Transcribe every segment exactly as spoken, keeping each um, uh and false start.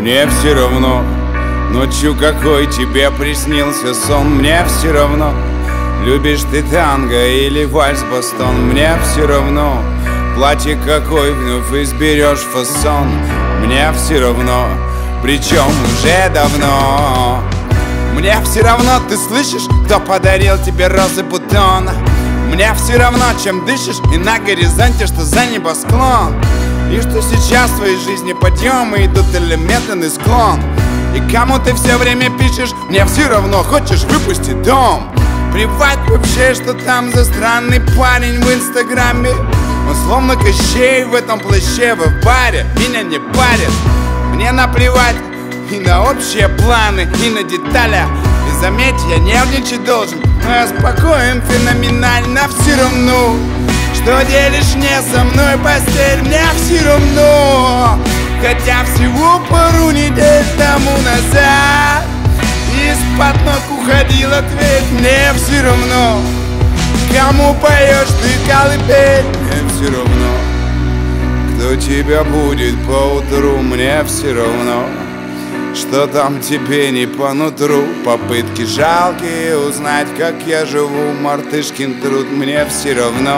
мне все равно. Ночью какой тебе приснился сон, мне все равно. Любишь ты танго или вальс-бастон, мне все равно. Платье какой вновь изберешь фасон, мне все равно, причем уже давно. Мне все равно, ты слышишь, кто подарил тебе розы бутона. Мне все равно, чем дышишь, и на горизонте, что за небосклон. И что сейчас в твоей жизни подъемы идут или медленный склон. И кому ты все время пишешь, мне все равно, хочешь выпустить дом. Плевать вообще, что там за странный парень в инстаграме. Он словно Кощей в этом плаще в баре, меня не парит. Мне наплевать и на общие планы, и на детали. И заметь, я нервничать должен, но я спокоен феноменально. Все равно, что делишь не со мной постель, мне все равно. Хотя всего пару недель тому назад из-под ног уходил ответ, мне все равно. Кому поешь ты колыбель, мне все равно. Кто тебя будет по утру, мне все равно. Что там тебе не по нутру, попытки жалкие узнать, как я живу, мартышкин труд, мне все равно.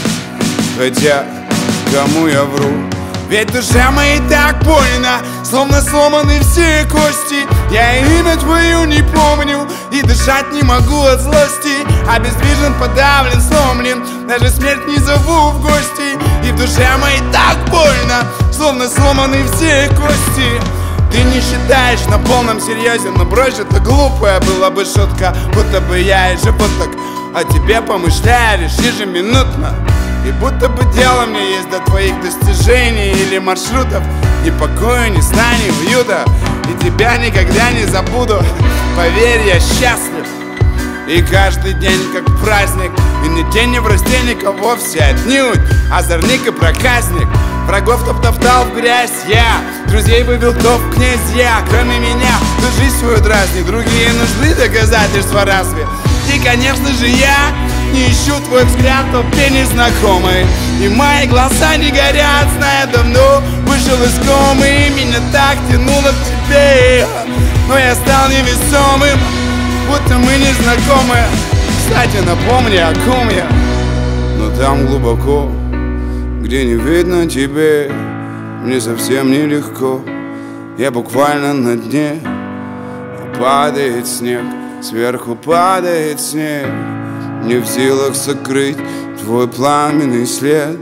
Хотя кому я вру, ведь душа моей так больно, словно сломаны все кости. Я имя твое не помню и дышать не могу от злости. Обездвижен, подавлен, сломлен, даже смерть не зову в гости. И в душе моей так больно, словно сломаны все кости. Ты не считаешь на полном серьезе, но брось, это глупая была бы шутка, будто бы я ежегодно о тебе помышляю лишь ежеминутно. И будто бы дело мне есть до твоих достижений или маршрутов. Ни покоя, ни сна, ни уюта, и тебя никогда не забуду. Поверь, я счастлив, и каждый день как праздник. И не тени в растенника вовсе отнюдь, озорник и проказник. Врагов топтал в грязь я, друзей вывел топ князья. Кроме меня, ты жизнь свою дразни, другие нужны доказательства разве? И конечно же я не ищу твой взгляд в толпе незнакомой. И мои глаза не горят, зная давно вышел из комы. И меня так тянуло к тебе, но я стал невесомым, будто мы не знакомы. Кстати, напомни, о ком я. Но там глубоко, где не видно тебе, мне совсем нелегко. Я буквально на дне, и падает снег, сверху падает снег. Не в силах сокрыть твой пламенный след.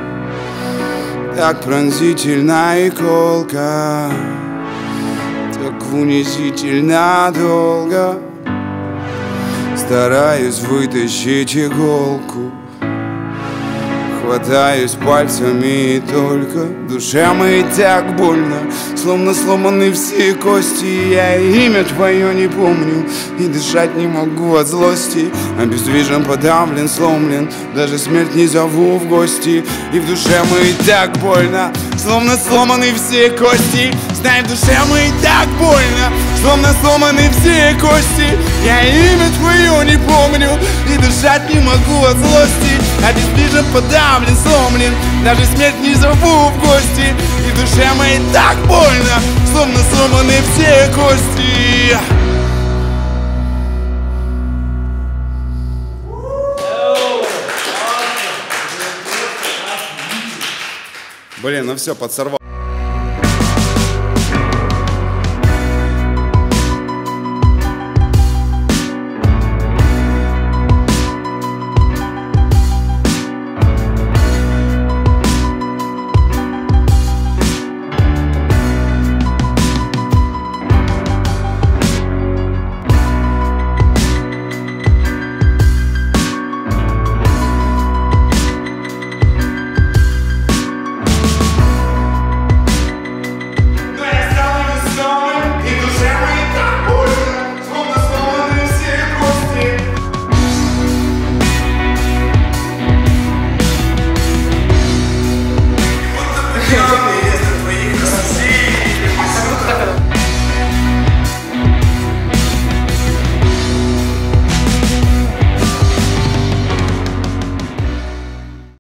Так пронзительна и колка, так унизительно долго. Стараюсь вытащить иголку, хватаюсь пальцами и только в душе моей так больно, словно сломаны все кости. Я имя твое не помню и дышать не могу от злости. Обездвижен, подавлен, сломлен, даже смерть не зову в гости. И в душе моей так больно, словно сломаны все кости. Знай, в душе моей так больно, словно сломаны все кости. Я имя твое не помню и дышать не могу от злости. Обездвижен, подавлен, сломлен, даже смерть не зову в гости. И в душе моей так больно, словно сломаны все кости. Блин, ну все, подсорвал.